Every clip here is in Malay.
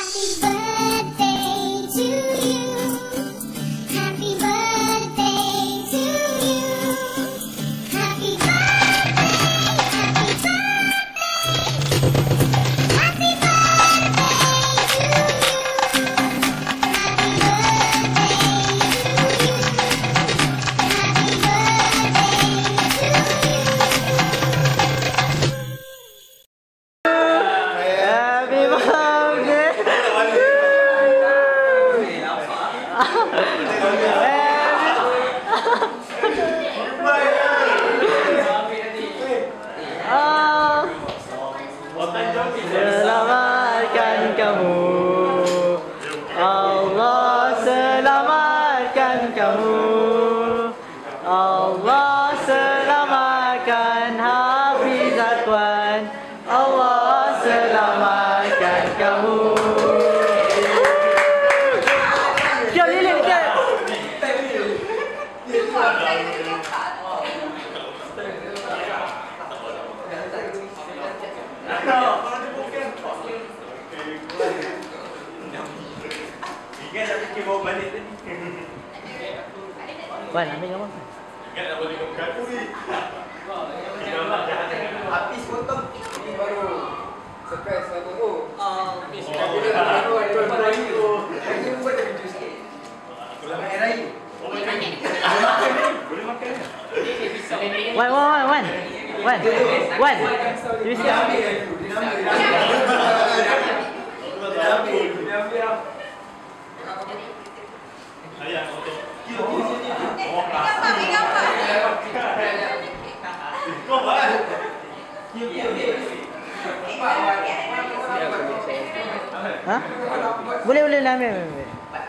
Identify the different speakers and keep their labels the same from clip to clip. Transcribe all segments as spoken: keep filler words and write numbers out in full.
Speaker 1: Selamatkan kamu, Allah selamatkan kamu, Allah selamatkan Hafiz Zakwan, Allah selamatkan kamu. Jom lilit ke? Wan, ambil gambar.
Speaker 2: Ingat nak boleh gambar aku ni.
Speaker 3: Habis potong. Ini baru surprise satu tu. Ah, habis. Baru ada baru lagi tu. Lagi buat ada video sikit. Pulang air raya. Boleh makan. Boleh makan.
Speaker 1: Wan, wan, wan, wan. Wan. Wan. Dia mesti ambil.
Speaker 3: Dia ambil. Dia ambil.
Speaker 2: Ayah, foto.
Speaker 1: Ha? Boleh boleh lah ambil. ambil.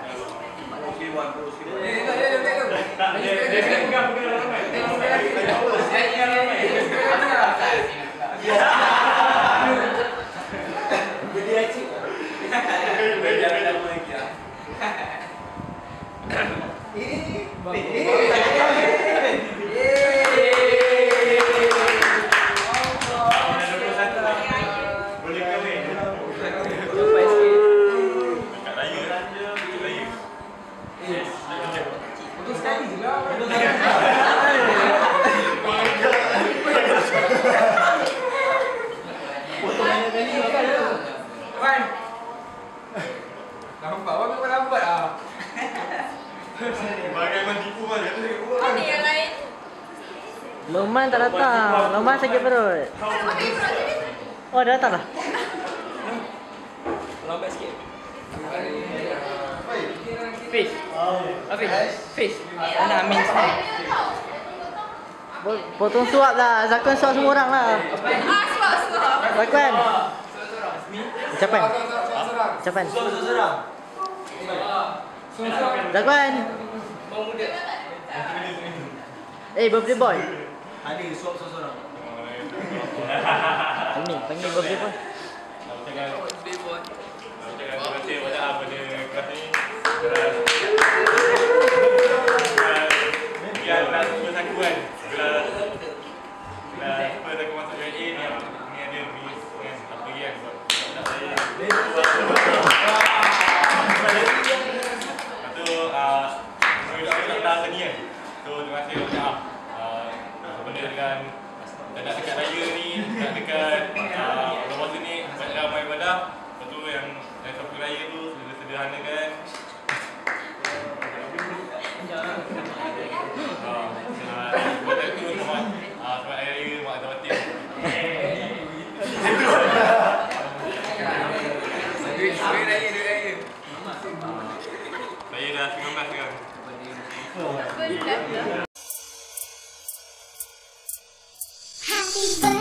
Speaker 3: Nampak awak memang lambat ah.
Speaker 2: Bagaimana tipu kan?
Speaker 4: Mana yang lain?
Speaker 1: Luman tak datang. Luman sakit perut. Oh, dah datang dah.
Speaker 3: Lambat sikit.
Speaker 5: Fish. Hafiz. Fish. Mana Amin sekarang?
Speaker 1: Potong suap lah. Zakwan suap semua orang lah.
Speaker 4: Ah, suap-suap.
Speaker 1: Zakwan. Ucapan. Ucapan. Zakwan. Eh, birthday boy.
Speaker 3: Ada suap seorang.
Speaker 1: Ini, panggil birthday boy.
Speaker 2: Birthday boy. Terima kasih banyak apa dia kelas ni. Biar nak terus aku kan. Bila bila apa aku masuk U A E ni ni ada miss kan apa lagi kan buat tak saya. Lepas tu ah saya dah nak datang tadi kan. So terima kasih banyak ah benda dengan dah nak dekat raya ni, nak dekat Ramadan ni banyak ramai ibadah. Lepas tu yang yang sampai raya tu sederhana kan. Buat aku selamat selamat hari raya mak Azam Batin.
Speaker 3: Duit duit raya duit raya.
Speaker 2: Saya dah sembilan belas sekarang.
Speaker 4: Betul.
Speaker 6: Happy birthday.